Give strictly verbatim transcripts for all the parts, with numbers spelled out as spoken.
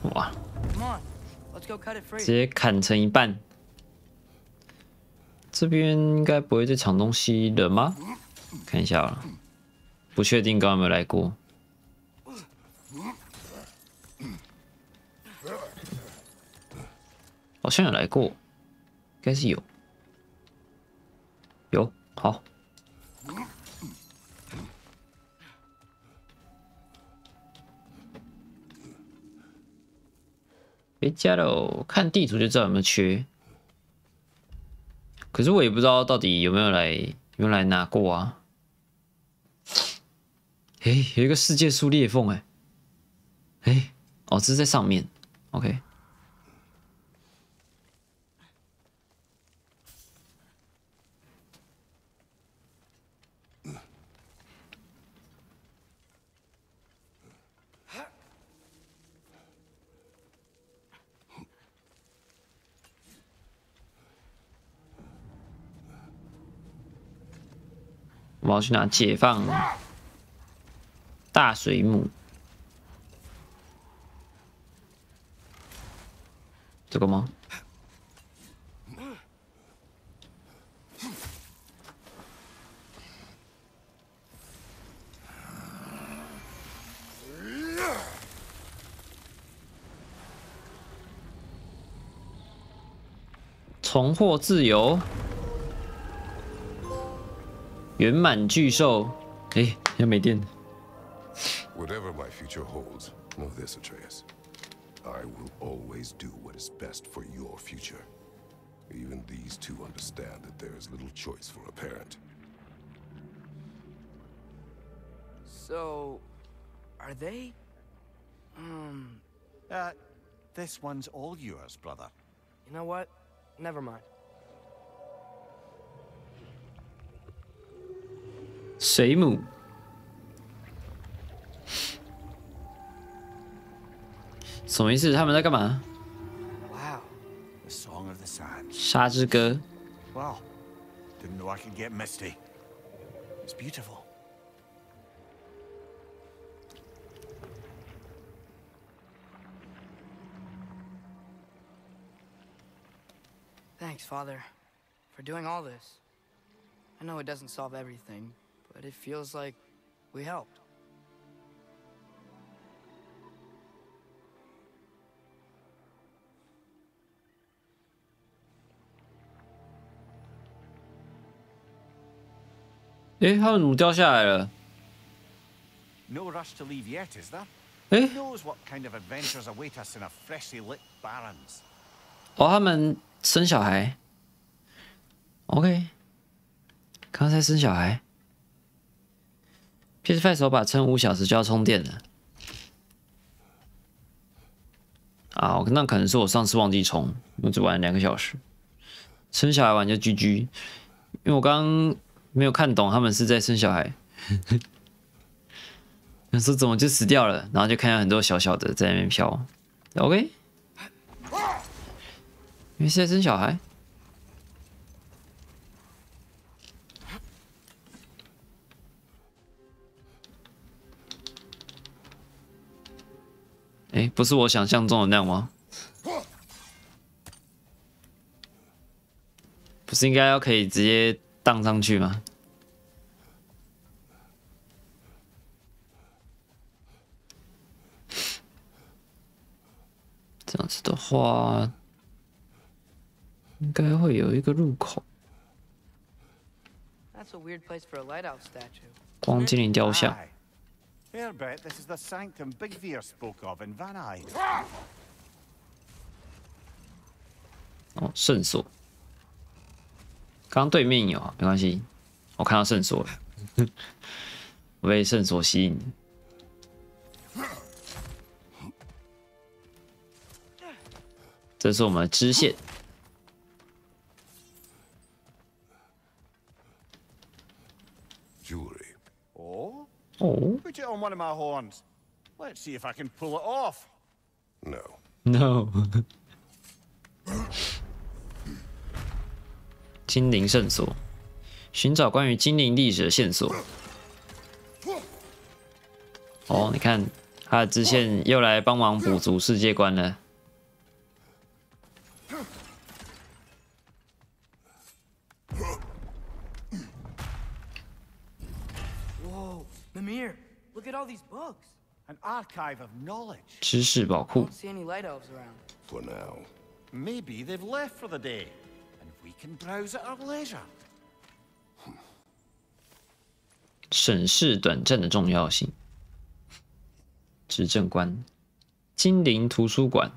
哇！直接砍成一半。这边应该不会再藏东西了吗？看一下了，不确定刚刚有没有来过。好像有来过，应该是有。有，好。别加喽，看地图就知道有没有缺。可是我也不知道到底有没有来，有没有来拿过啊？哎、欸，有一个世界树裂缝，哎，哎，哦，这是在上面 ，OK。我要去拿解放大水母，这个吗？重获自由，圆满巨兽。哎，要没电。 Whatever my future holds, know this, Atreus. I will always do what is best for your future. Even these two understand that there is little choice for a parent. So, are they? Um. Uh, this one's all yours, brother. You know what? Never mind. 水母。什么意思？他们在干嘛？ Wow, the song of the sands. 沙之歌。 Wow, didn't know I could get misty. It's beautiful. Thanks, Father, for doing all this. I know it doesn't solve everything, but it feels like we helped. 哎，他们怎么掉下来了？ No rush to leave yet, is there? 哎， Who knows what kind of adventures await us in a freshly lit Barrens? 哦，他们生小孩。OK， 刚才生小孩。P S 五 手把撑五小时就要充电了。啊，那可能是我上次忘记充，我只玩两个小时。生小孩玩就 G G， 因为我刚刚没有看懂他们是在生小孩。那时候怎么就死掉了？然后就看到很多小小的在那边飘。OK， 因为是在生小孩。哎，不是我想象中的那样吗？不是应该要可以直接荡上去吗？这样子的话，应该会有一个入口。光精灵雕像。 Fair bet this is the sanctum Bigvir spoke of in Vanai. 哦，圣所。刚刚对面有，没关系，我看到圣所了，我被圣所吸引。这是我们的支线。 Jewelry. Oh? Oh. Put it on one of my horns. Let's see if I can pull it off. No. No. 精灵圣所，寻找关于精灵历史的线索。哦，你看， 他的支线又来帮忙补足世界观了。 Whoa, Mimir, look at all these books. An archive of knowledge. 知识宝 I 库 don't see any light elves around. For now. Maybe they've left for the day, and we can browse at our leisure. 审视短暂的重要性。执政官，精灵图书馆。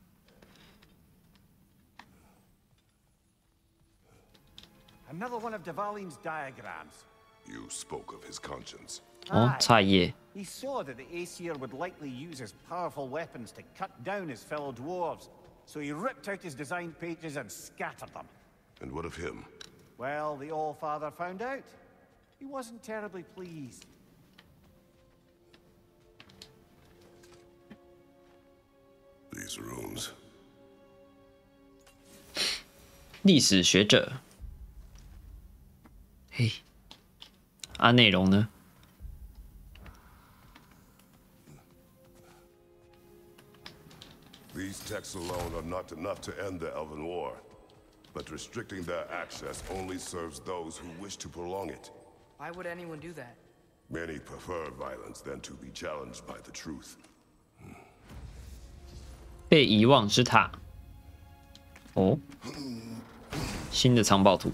Another one of Devaline's diagrams. You spoke of his conscience. 哦，菜叶。 He saw that the Aesir would likely use his powerful weapons to cut down his fellow dwarves, so he ripped out his designed pages and scattered them. And what of him? Well, the All-Father found out. He wasn't terribly pleased. These runes. 历史学者。嘿，啊，内容呢？ These texts alone are not enough to end the Elven War, but restricting their access only serves those who wish to prolong it. Why would anyone do that? Many prefer violence than to be challenged by the truth. 被遗忘之塔。哦，新的藏宝图。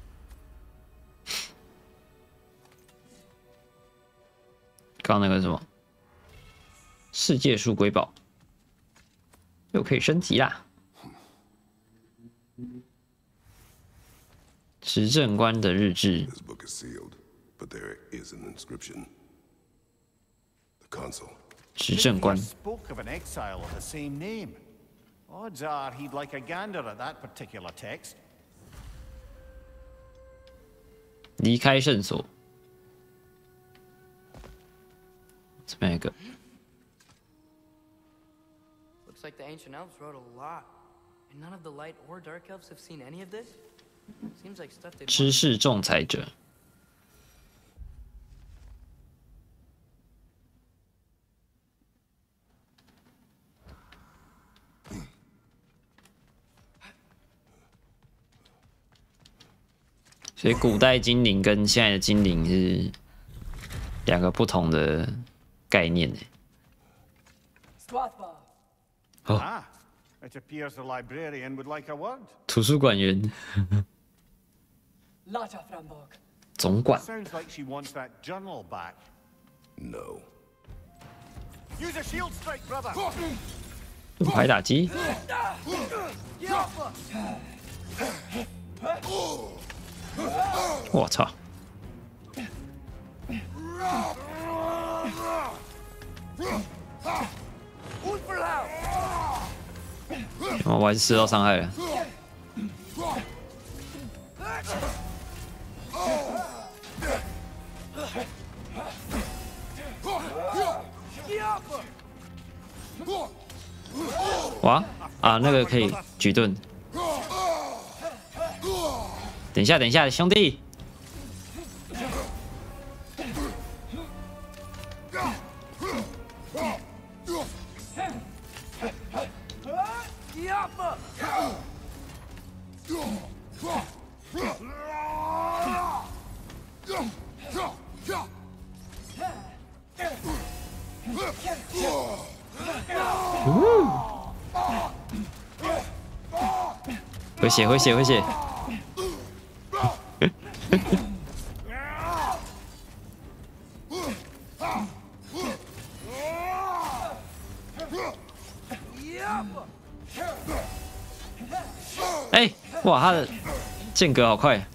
刚刚那个是什么？世界树瑰宝。 又可以升级啦！执政官的日志。 This book is sealed, but there is an inscription. The console. 执政官。 Spoke of an exile of the same name. Odds are he'd like a gander at that particular text. 离开圣所。这边有一个。 Looks like the ancient elves wrote a lot. And none of the light or dark elves have seen any of this? Seems like stuff they'd 知 want. 识仲裁者。所以古代精灵跟现在的精灵是两个不同的概念呢。 Oh. Ah, it appears the librarian would like a word. 图书馆员，总管。 Sounds like she wants that journal back. No. Use a shield strike, brother. 盾牌打击。我操！哦，我还是受到伤害了。哇啊，那个可以举盾。等一下，等一下，兄弟。回血，回血，回血！哎，哇，他的间隔好快！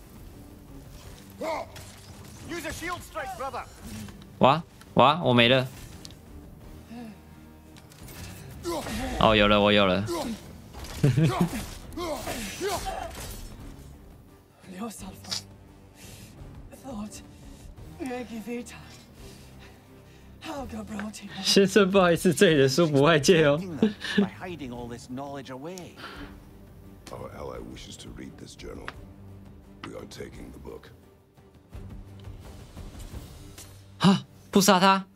Use a shield strike, brother. 哇哇，我没了。哦，有了，我有了。先生，不好意思，这里的书不外借哦。 By hiding all this knowledge away. Our ally wishes to read this journal. We are taking the book. 哈，不杀他！